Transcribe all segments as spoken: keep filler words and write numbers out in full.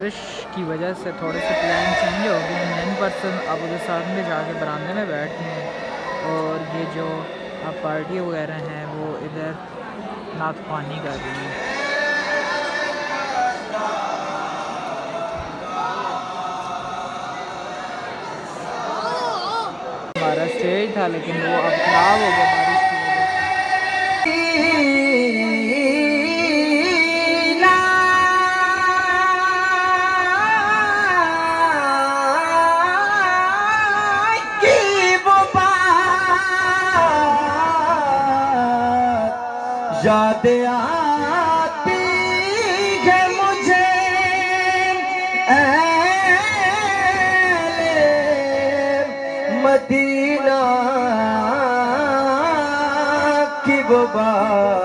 बारिश की वजह से थोड़े से प्लान चेंज हो गए। मेन पर्सन अब उधर सामने जाके बरामदे में बैठे हैं और ये जो अब पार्टी वगैरह हैं वो इधर नातखानी कर रही हैं। हमारा स्टेज था लेकिन वो अब खराब हो गया बारिश की वजह से। याद आती है मुझे ऐले मदीना की वो बात।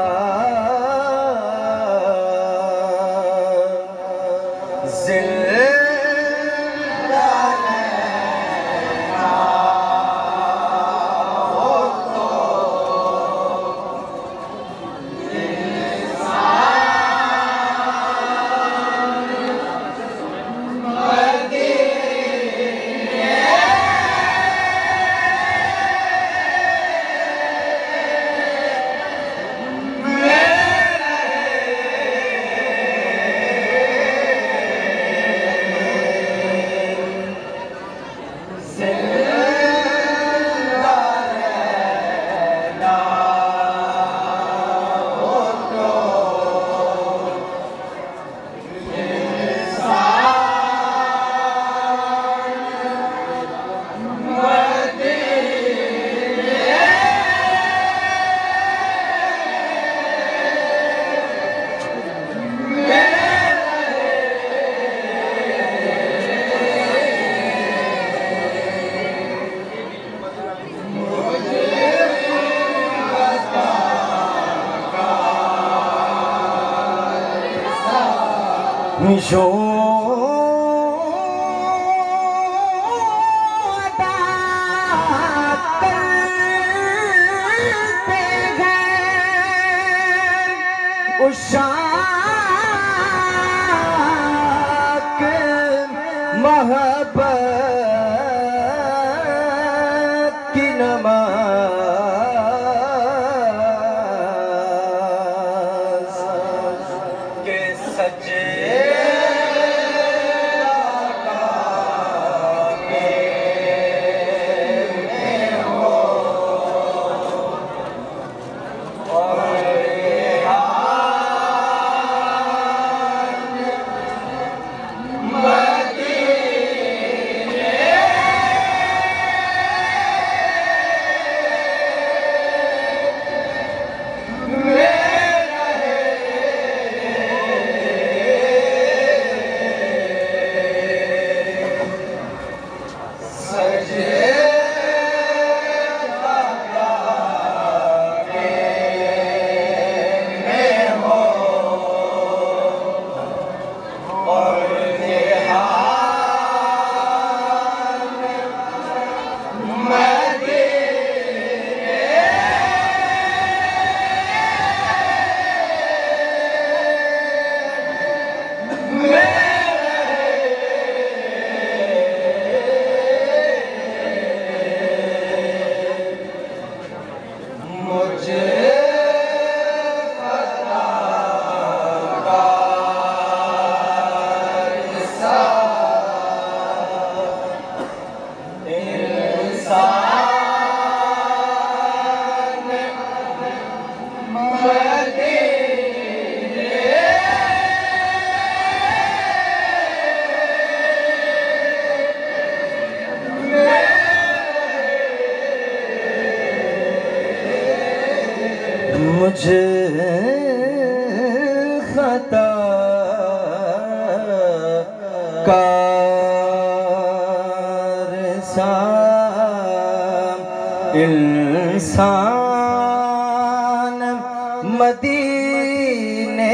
जो अदा करते हैं उस शाक मोहब्बत की नमाज के सच्चे मुझे खता कार सा इंसान मदीने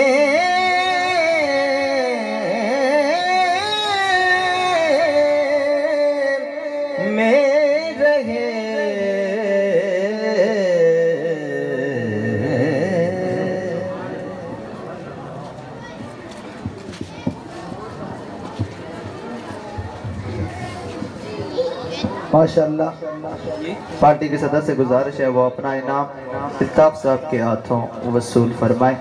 में रहे माशाअल्लाह। पार्टी के सदस्य से गुजारिश है वो अपना इनाम इल्ताफ साहब के हाथों वसूल फरमाए।